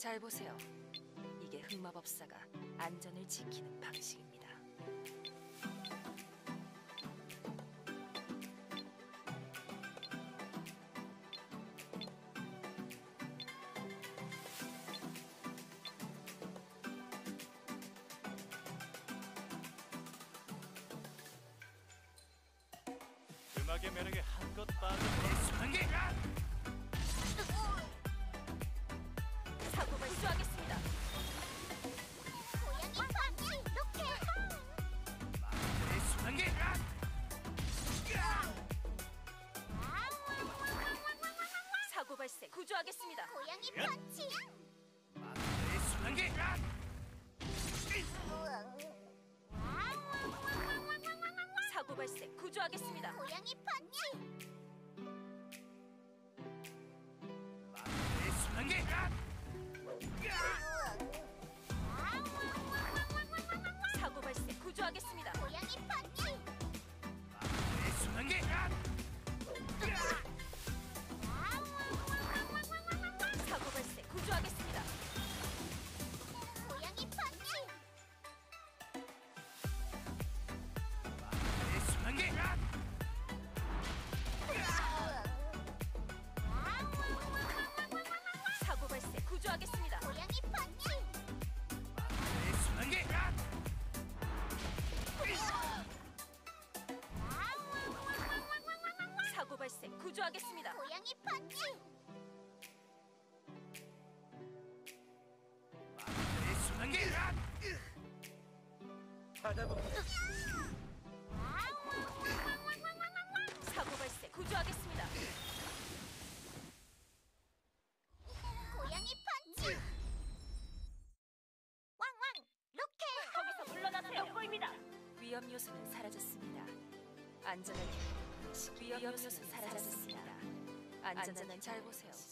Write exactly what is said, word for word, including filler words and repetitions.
잘 보세요. 이게 흑마법사가 안전을 지키는 방식입니다. 음악의 매력에 한껏 빠진 수상계! 사고 발수하겠습니다. 고양이 펀치 로켓 내 수상계! 사고 발생 구조하겠습니다. 고양이 펀치 내 수상계! 사고 발생 구조하겠습니다. 고양이 펀치 내 수상계! 사고 발생 구조하겠습니다. 고양이 펀치 내 수상계! 사고 발생 구조하겠습니다. 고양이 펀치 내 수상계! 사고 발생 구조하겠습니다. 고양이 펀치 내 수상계! 사고 발생 구조하겠습니다. 고양이 펀치 내 수상계! 사고 발생 구조하겠습니다. 고양이 펀치 왕왕 로켓 거기서 물러나세요. 보입니다. 위험 요소는 사라졌습니다. 안전을 위험 요소는 사라졌습니다. 안전은 잘 보세요.